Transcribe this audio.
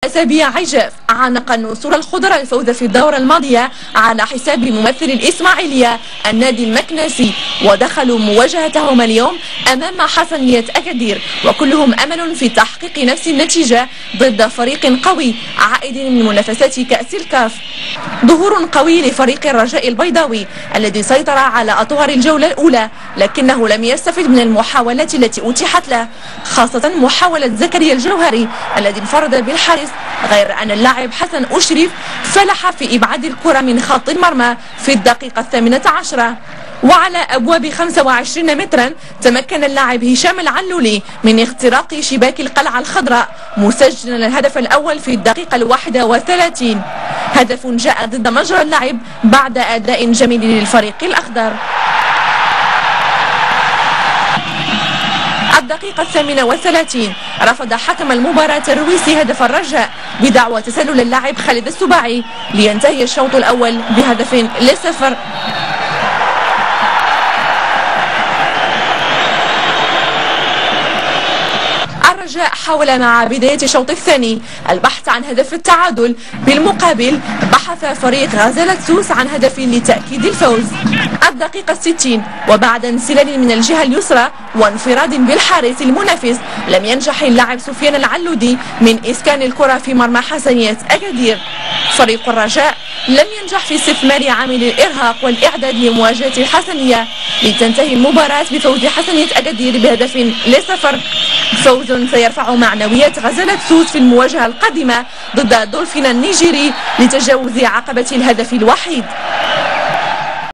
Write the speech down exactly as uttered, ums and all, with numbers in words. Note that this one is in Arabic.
أسابيع عجاف عانق النسور الخضر الفوز في الدورة الماضية على حساب ممثل الإسماعيلية النادي المكنسي، ودخلوا مواجهتهم اليوم أمام حسنية أكادير وكلهم أمل في تحقيق نفس النتيجة ضد فريق قوي عائد من منافسات كأس الكاف. ظهور قوي لفريق الرجاء البيضاوي الذي سيطر على أطوار الجولة الأولى، لكنه لم يستفد من المحاولات التي أتيحت له، خاصة محاولة زكريا الجوهري الذي انفرد بالحارس، غير أن اللاعب حسن أشرف فلح في إبعاد الكرة من خط المرمى في الدقيقة الثامنة عشرة. وعلى أبواب خمسة وعشرين مترا تمكن اللاعب هشام العلولي من اختراق شباك القلعة الخضراء مسجلا الهدف الأول في الدقيقة الواحدة وثلاثين، هدف جاء ضد مجرى اللعب بعد أداء جميل للفريق الأخضر. الدقيقة الثامنة والثلاثين رفض حكم المباراة الرويسي هدف الرجاء بدعوى تسلل اللاعب خالد السباعي لينتهي الشوط الأول بهدف لصفر. الرجاء حاول مع بداية الشوط الثاني البحث عن هدف التعادل، بالمقابل بحث فريق غزالة سوس عن هدف لتأكيد الفوز. الدقيقة الستين وبعد انسلال من الجهة اليسرى وانفراد بالحارس المنافس لم ينجح اللاعب سفيان العلودي من إسكان الكرة في مرمى حسنية أكادير. فريق الرجاء لم ينجح في استثمار عامل الإرهاق والإعداد لمواجهة الحسنية لتنتهي المباراة بفوز حسنية أكادير بهدف لصفر، فوز سيرفع معنويات غزالة سوس في المواجهة القادمة ضد دولفين النيجيري لتجاوز عقبة الهدف الوحيد.